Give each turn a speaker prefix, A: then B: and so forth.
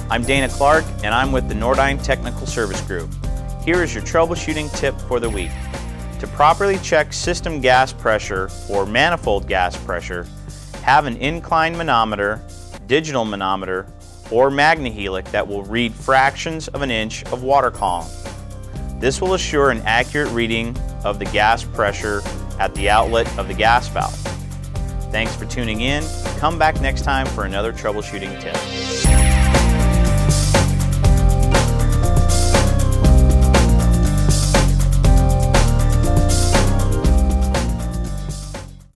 A: I'm Dana Clark, and I'm with the Nordyne Technical Service Group. Here is your troubleshooting tip for the week. To properly check system gas pressure or manifold gas pressure, have an incline manometer, digital manometer, or magnehelic that will read fractions of an inch of water column. This will assure an accurate reading of the gas pressure at the outlet of the gas valve. Thanks for tuning in. Come back next time for another troubleshooting tip.